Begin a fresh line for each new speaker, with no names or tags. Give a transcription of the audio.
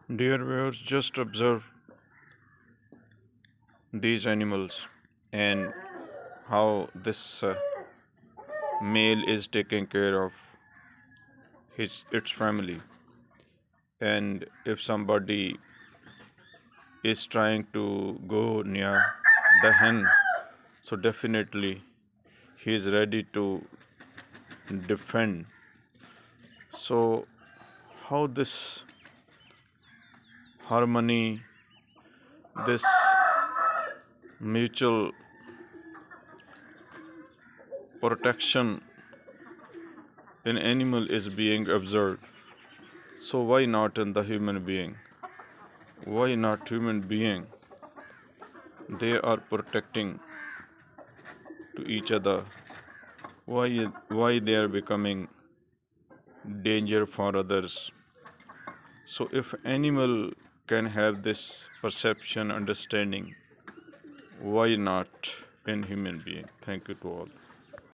Dear viewers, just observe these animals and how this male is taking care of its family. And if somebody is trying to go near the hen, so definitely he is ready to defend. So how this harmony, this mutual protection in animal is being observed. So why not in the human being? Why not human being? They are protecting to each other. Why they are becoming danger for others? So if animal can have this perception, understanding, why not in human being? Thank you to all.